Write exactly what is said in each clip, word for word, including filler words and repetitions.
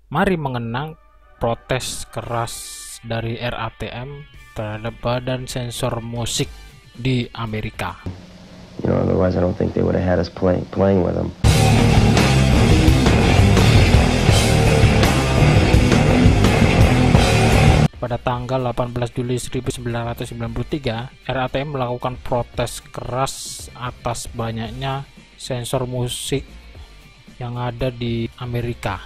Mari mengenang protes keras dari R A T M terhadap badan sensor musik di Amerika. You know, otherwise I don't think they would have had us playing playing with them. Pada tanggal delapan belas Juli seribu sembilan ratus sembilan puluh tiga, R A T M melakukan protes keras atas banyaknya sensor musik yang ada di Amerika.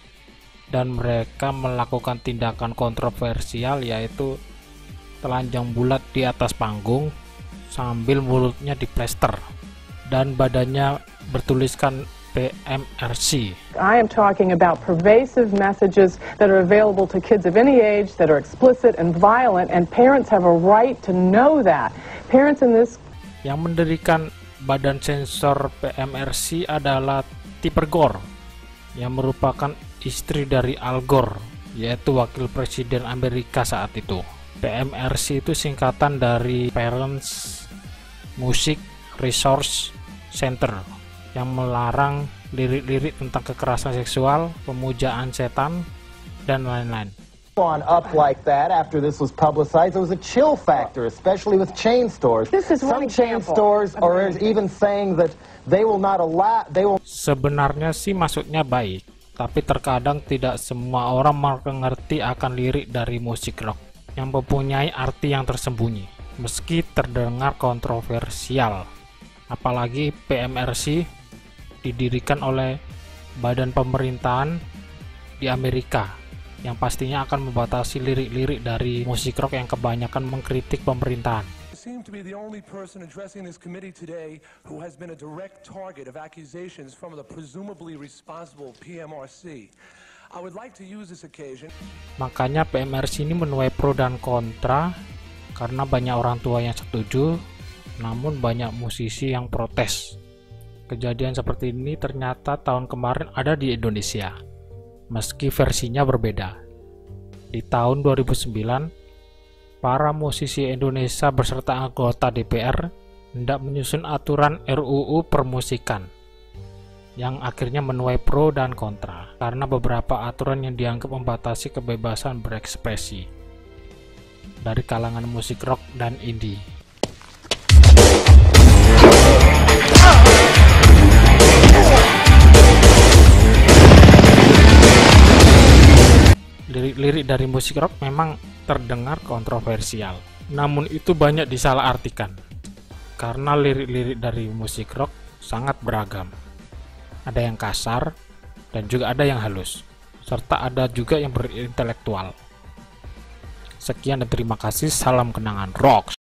Dan mereka melakukan tindakan kontroversial, yaitu telanjang bulat di atas panggung sambil mulutnya diplester dan badannya bertuliskan P M R C. I am talking about pervasive messages that are available to kids of any age that are explicit and violent, and parents have a right to know that. Parents in this Yang mendirikan badan sensor P M R C adalah Tipper Gore, yang merupakan istri dari Al Gore, yaitu wakil presiden Amerika saat itu. P M R C itu singkatan dari Parents Music Resource Center, yang melarang lirik-lirik tentang kekerasan seksual, pemujaan setan, dan lain-lain. On up like that after this was publicized, there was a chill factor, especially with chain stores. This is one Some chain example stores of are anything. even saying that they will not allow, they will. Sebenarnya sih maksudnya baik, tapi terkadang tidak semua orang mengerti akan lirik dari musik rock yang mempunyai arti yang tersembunyi, meski terdengar kontroversial. Apalagi P M R C didirikan oleh badan pemerintahan di Amerika, yang pastinya akan membatasi lirik-lirik dari musik rock yang kebanyakan mengkritik pemerintahan. Seem to be the only person addressing this committee today who has been a direct target of accusations from the presumably responsible P M R C. I would like to use this occasion. Makanya P M R C ini menuai pro dan kontra, karena banyak orang tua yang setuju, namun banyak musisi yang protes. Kejadian seperti ini ternyata tahun kemarin ada di Indonesia, meski versinya berbeda. Di tahun dua ribu sembilan, para musisi Indonesia beserta anggota D P R hendak menyusun aturan R U U permusikan, yang akhirnya menuai pro dan kontra, karena beberapa aturan yang dianggap membatasi kebebasan berekspresi dari kalangan musik rock dan indie. Lirik-lirik dari musik rock memang terdengar kontroversial, namun itu banyak disalahartikan, karena lirik-lirik dari musik rock sangat beragam. Ada yang kasar, dan juga ada yang halus, serta ada juga yang berintelektual. Sekian dan terima kasih, salam kenangan rock.